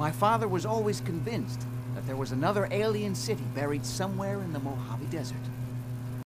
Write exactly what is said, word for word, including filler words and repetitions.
My father was always convinced that there was another alien city buried somewhere in the Mojave Desert.